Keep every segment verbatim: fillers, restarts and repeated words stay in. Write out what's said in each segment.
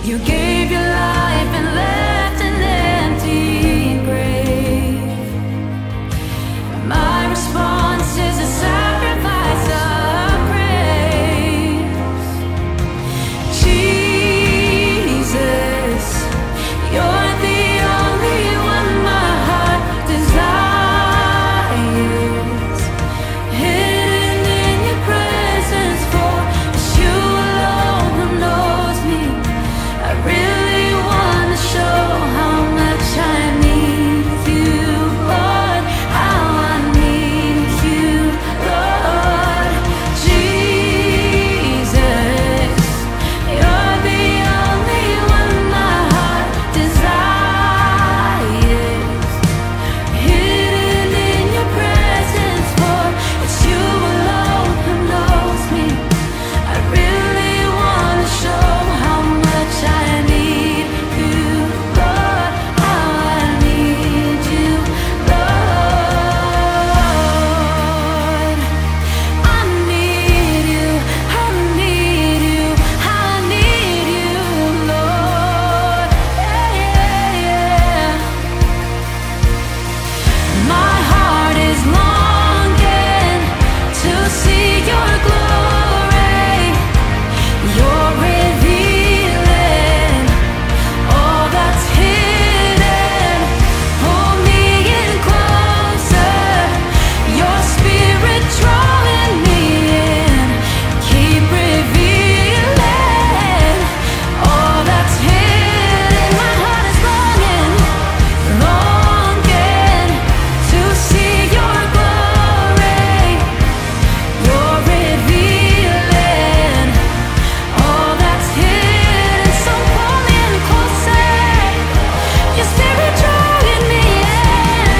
You gave your life and left an empty grave. My response is a sacrifice of praise. Jesus, you're the only one my heart desires. Hidden in your presence, for it's you alone who knows me. I really want to show how much I need you, Lord. How I need you, Lord. Jesus, you're the only one my heart desires. Hidden in your presence, for it's you alone who knows me. I really want to show how much I need you, Lord. How I need you, Lord. I need you, I need you, I need you, Lord. Yeah, yeah, yeah. My heart is longing to see your glory. You're revealing all that's hidden. Pull me in closer. Your spirit drawing me in. Keep revealing all that's hidden. My heart is longing, longing to see your glory. You're revealing all that's hidden. So pull me in closer. Your spirit drawing me in.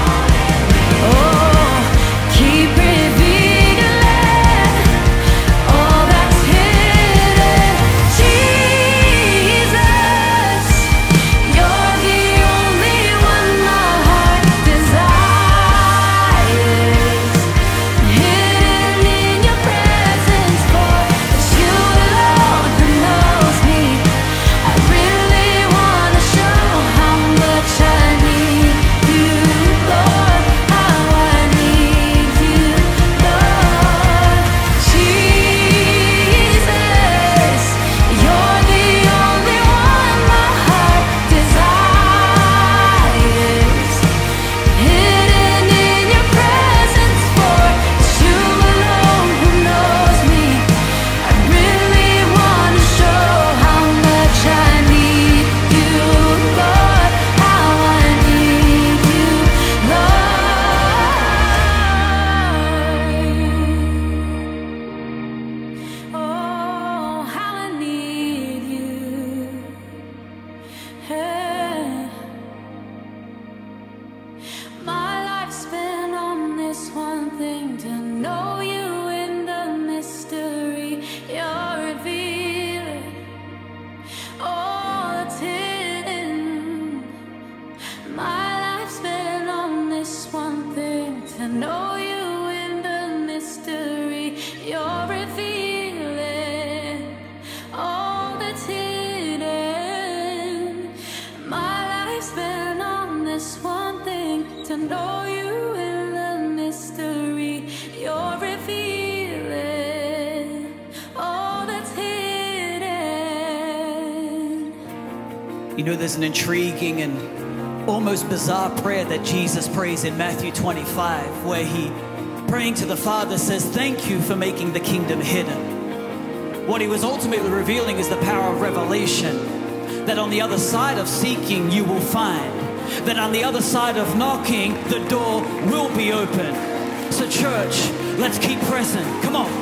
Oh, keep revealing all that's hidden. Jesus, you're the only one my heart desires. Hidden in your presence, for it's you alone who knows me. I really want to show how much I need you, Lord. How I need you, Lord. Jesus, you're the only one my heart desires. Hidden in your presence, for it's you alone who knows me. I really want to show how much I need you, Lord. How I need you, Lord. Oh, how I need you. Hey. My life's been on this one thing, to know you in the mystery. You're revealing all that's hidden. My life's been on this one thing, to know you in the mystery. You're revealing all that's hidden. My life's been on this one thing, to know you in the mystery. You're revealing all that's hidden. You know, there's an intriguing and almost bizarre prayer that Jesus prays in Matthew twenty-five, where he, praying to the Father, says, thank you for making the kingdom hidden. What he was ultimately revealing is the power of revelation, that on the other side of seeking, you will find. That on the other side of knocking, the door will be open. So church, let's keep pressing. Come on.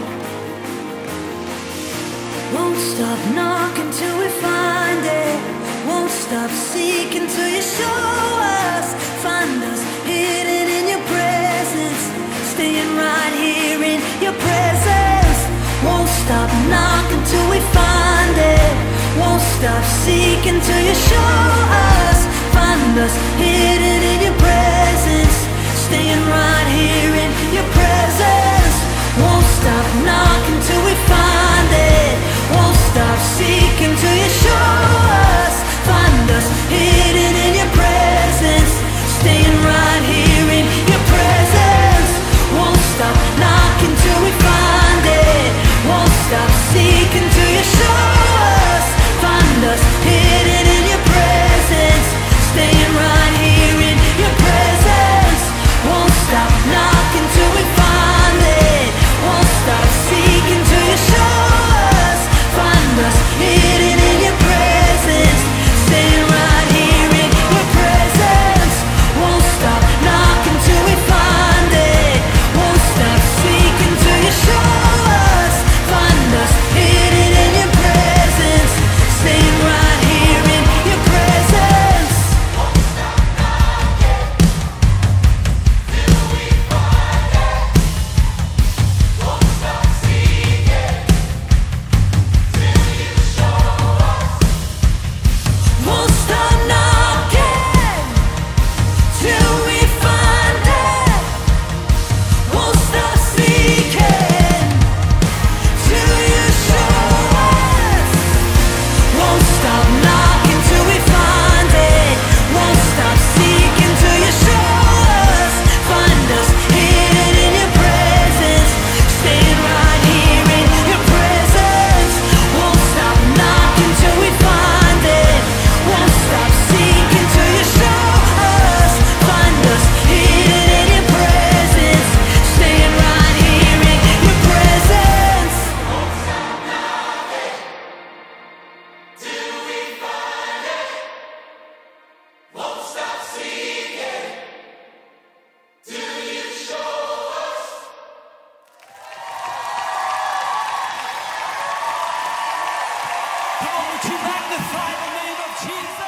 Won't stop knocking till we find it. Won't stop seeking till you show us. Find us hidden in your presence, staying right here in your presence. Won't stop knocking till we find it. Won't stop seeking till you show us. Find us hidden in your presence, staying right here in your presence. Won't stop knocking till we find it. Won't stop seeking till you show us. Find us hidden in your presence, staying right here in your presence. Won't stop knocking till we find it. Won't stop seeking till you show us. Find us hidden in your presence, staying right here in your presence. Won't stop knocking till we find it. Won't stop seeking till you show us. Find us hidden in your presence, staying right here in your presence. Won't stop knocking till we find it. Won't stop seeking till you show us. Find us hidden in your presence, staying right here in your presence. Won't stop knocking till we find it. Won't stop seeking till you show us. Won't stop knocking till we find it. Won't stop seeking till you show us. Won't stop knocking till we find it. Won't stop seeking till you show us. Find us hidden in your presence, staying right here in your presence. Won't stop knocking till we find it. Won't stop seeking till you show us. Find us hidden in your presence, staying right here in your presence. Won't stop knocking till we find it. Won't stop seeking till you show us. Come on, would you magnify the name of Jesus?